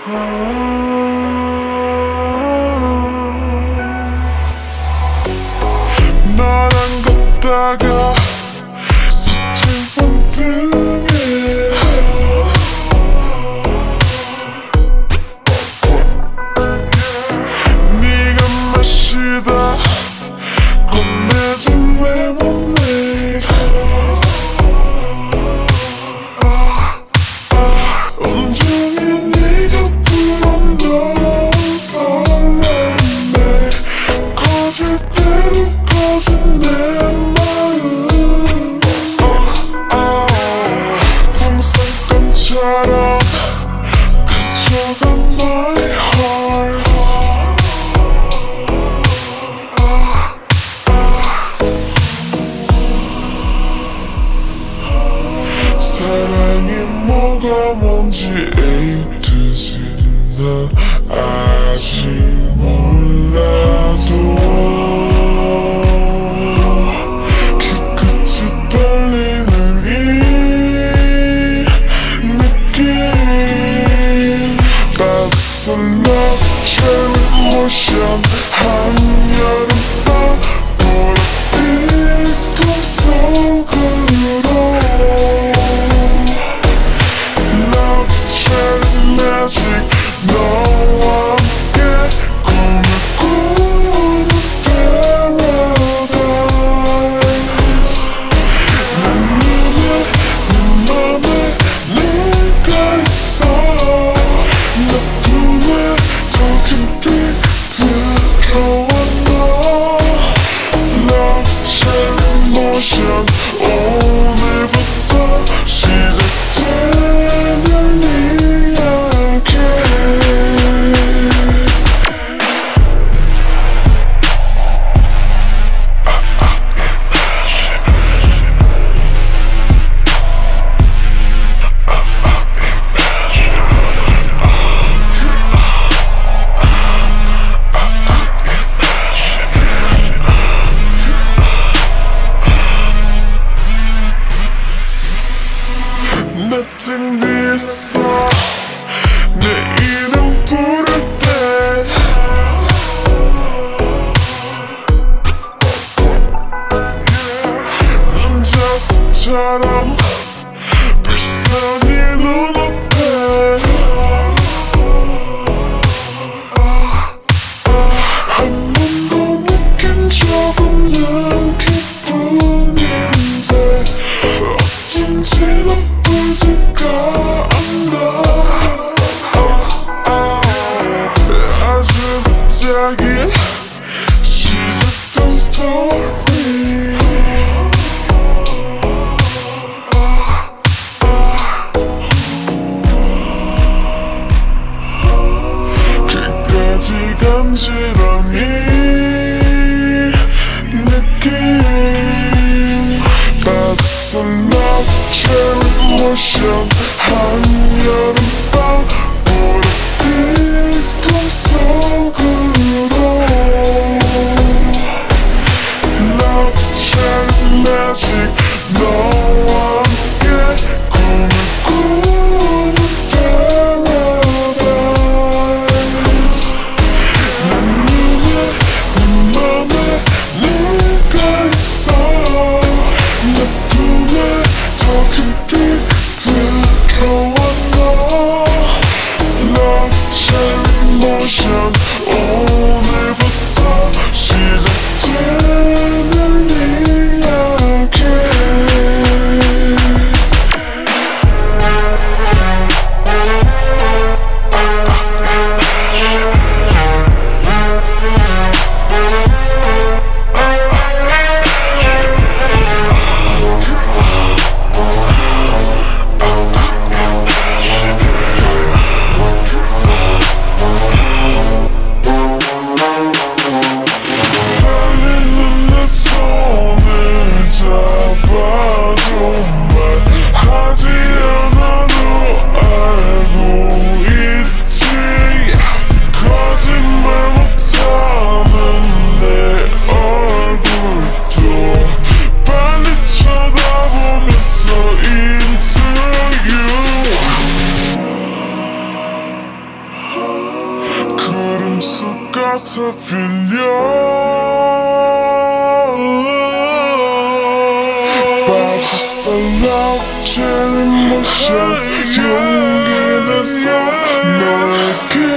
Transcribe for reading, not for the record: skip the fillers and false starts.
너랑 걷다가 스친 손등에 네가 마시다 건네준 레모네이드 온종일 네가 불어넣은 설렘에 커질 대로 커진 내 마음 풍선껌처럼 가져가 my heart 사랑이 뭐가 뭔지 A to Z 난 아직 몰라도 뒤끝이 떨리는 이 느낌 빠졌어 love choerry motion 한여름밤 보랏빛 꿈속으로 love choerry magic 너와 함께 꿈을 꾸는 paradise 내 눈에 내 맘에 네가 있어 내 품에 더 깊이 들어와 너 love choerry motion 오늘부터 시작되는 이야기 내 등 뒤에서 내 이름 부를 때 넌 저스처럼 벌써 네 눈앞에 한 번도 느낀 적 없는 기분인데 어쩐지 나쁘지가 않아 아주 갑자기 시작된 스토리 끝까지 간지러니 느낌 빠졌어 love choerry motion 한여름밤 보랏빛 꿈속으로 love choerry magic 너와 함께 꿈을 꾸는 paradise 내 눈에 내 맘에 네가 있어 내 품에 더 깊이 들어와 너 love choerry motion 오늘부터 시작되는 이야기 들려 빠졌어 love 쟤는 모션 용기 내서 너에게